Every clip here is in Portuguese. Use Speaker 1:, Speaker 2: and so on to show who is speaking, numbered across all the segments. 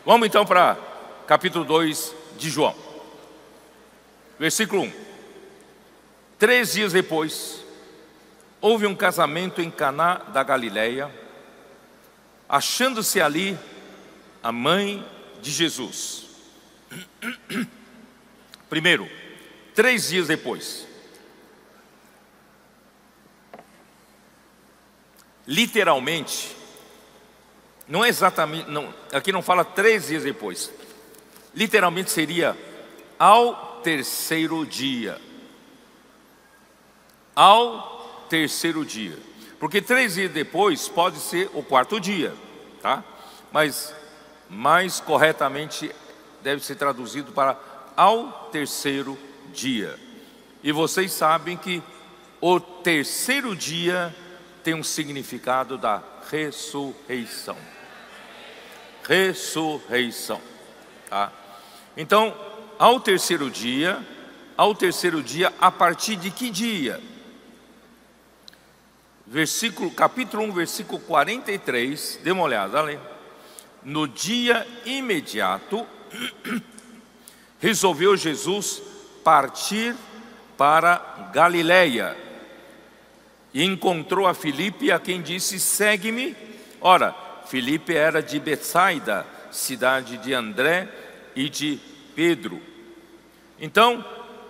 Speaker 1: Vamos então para capítulo 2 de João. Versículo 1. 3 dias depois, houve um casamento em Caná da Galileia, achando-se ali a mãe de Jesus. Primeiro, 3 dias depois. Literalmente, não é exatamente, não, aqui não fala 3 dias depois. Literalmente seria ao terceiro dia. Ao terceiro dia. Porque 3 dias depois pode ser o 4º dia, tá? Mas mais corretamente deve ser traduzido para ao terceiro dia. E vocês sabem que o terceiro dia tem um significado da ressurreição. Ressurreição, tá? Então, ao terceiro dia a partir de que dia? Capítulo 1, versículo 43, dê uma olhada ali. No dia imediato, resolveu Jesus partir para Galileia e encontrou a Filipe, a quem disse: segue-me. Ora, Filipe era de Betsaida, cidade de André e de Pedro. Então,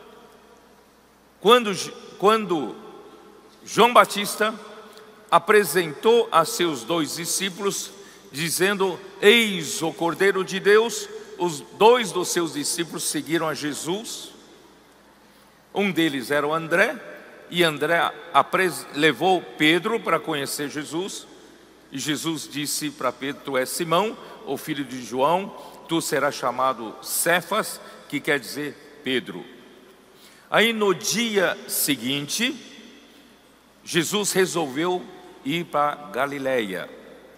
Speaker 1: quando João Batista apresentou a seus 2 discípulos, dizendo: eis o Cordeiro de Deus, os 2 dos seus discípulos seguiram a Jesus. Um deles era o André, e André levou Pedro para conhecer Jesus. E Jesus disse para Pedro: tu és Simão, o filho de João, tu serás chamado Cefas, que quer dizer Pedro. Aí no dia seguinte, Jesus resolveu ir para Galileia.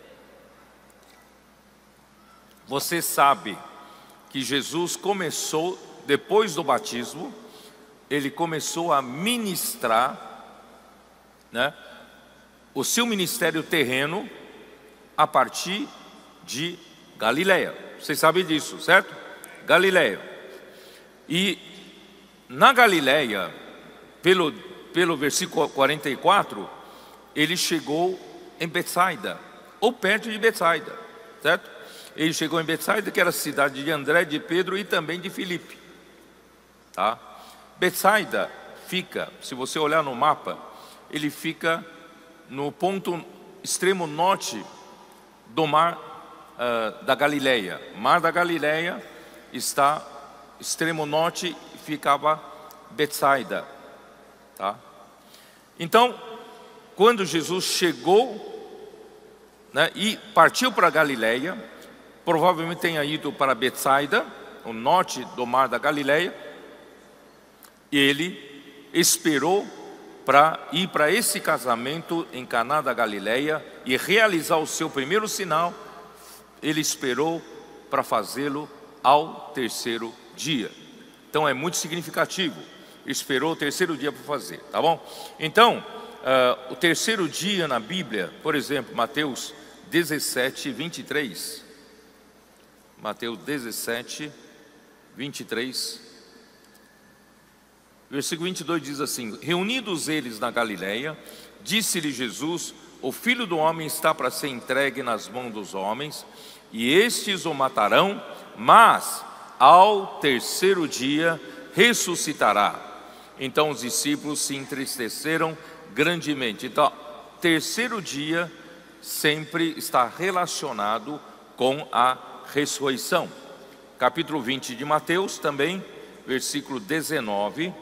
Speaker 1: Você sabe que Jesus começou, depois do batismo, ele começou a ministrar, né, o seu ministério terreno a partir de Galileia. Vocês sabem disso, certo? Galileia. E na Galileia, pelo versículo 44, ele chegou em Betsaida, ou perto de Betsaida, certo? Ele chegou em Betsaida, que era a cidade de André, de Pedro e também de Filipe, tá? Betsaida fica, se você olhar no mapa, ele fica no ponto extremo norte do mar da Galileia. Mar da Galileia está extremo norte, ficava Betsaida, tá? Então, quando Jesus chegou, né, e partiu para a Galileia, provavelmente tenha ido para Betsaida, o norte do mar da Galileia, e ele esperou para ir para esse casamento em Caná da Galileia e realizar o seu primeiro sinal. Ele esperou para fazê-lo ao terceiro dia. Então é muito significativo. Esperou o terceiro dia para fazer, tá bom? Então, o terceiro dia na Bíblia, por exemplo, Mateus 17, 23. Mateus 17, 23. Versículo 22 diz assim: reunidos eles na Galileia, disse-lhe Jesus: o Filho do Homem está para ser entregue nas mãos dos homens, e estes o matarão, mas ao terceiro dia ressuscitará. Então os discípulos se entristeceram grandemente. Então, terceiro dia sempre está relacionado com a ressurreição. Capítulo 20 de Mateus também, versículo 19.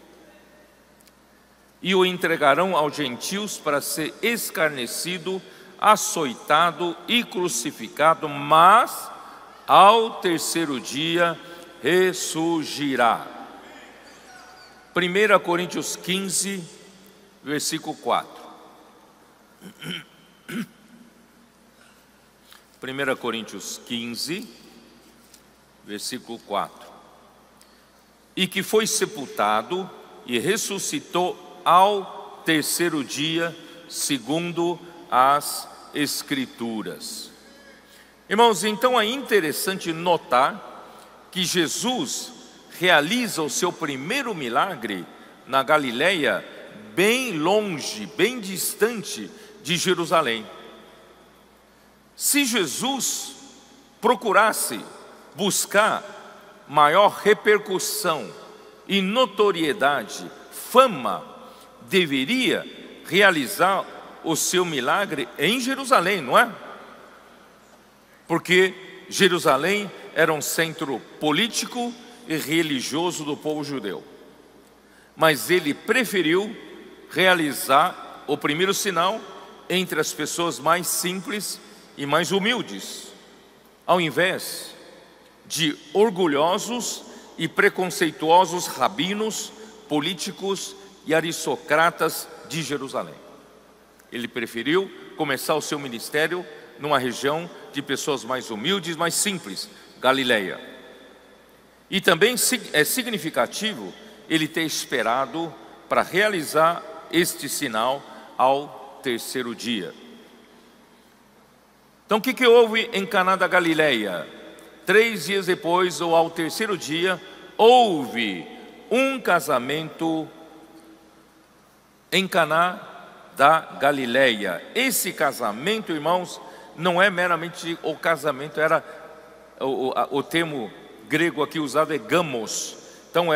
Speaker 1: E o entregarão aos gentios para ser escarnecido, açoitado e crucificado, mas ao terceiro dia ressurgirá. 1 Coríntios 15, versículo 4. 1 Coríntios 15, versículo 4. E que foi sepultado e ressuscitou ao terceiro dia, segundo as Escrituras. Irmãos, então é interessante notar que Jesus realiza o seu primeiro milagre na Galileia, bem longe, bem distante de Jerusalém. Se Jesus procurasse buscar maior repercussão e notoriedade, fama, deveria realizar o seu milagre em Jerusalém, não é? Porque Jerusalém era um centro político e religioso do povo judeu. Mas ele preferiu realizar o primeiro sinal entre as pessoas mais simples e mais humildes, ao invés de orgulhosos e preconceituosos rabinos, políticos e aristocratas de Jerusalém. Ele preferiu começar o seu ministério numa região de pessoas mais humildes, mais simples, Galileia. E também é significativo ele ter esperado para realizar este sinal ao terceiro dia. Então o que houve em Caná da Galileia? 3 dias depois, ou ao terceiro dia, houve um casamento em Caná da Galileia. Esse casamento, irmãos, não é meramente o casamento, era o termo grego aqui usado é gamos. Então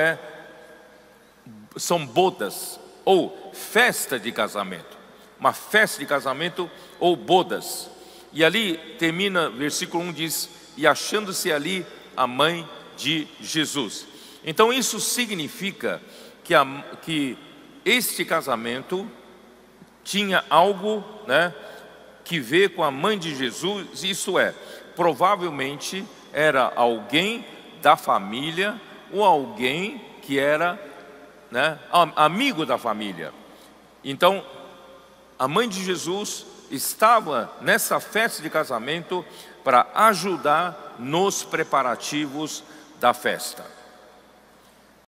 Speaker 1: são bodas ou festa de casamento, uma festa de casamento ou bodas. E ali termina, versículo 1 diz: e achando-se ali a mãe de Jesus. Então isso significa que este casamento tinha algo, que ver com a mãe de Jesus. Isso é, provavelmente era alguém da família ou alguém que era amigo da família. Então a mãe de Jesus estava nessa festa de casamento para ajudar nos preparativos da festa.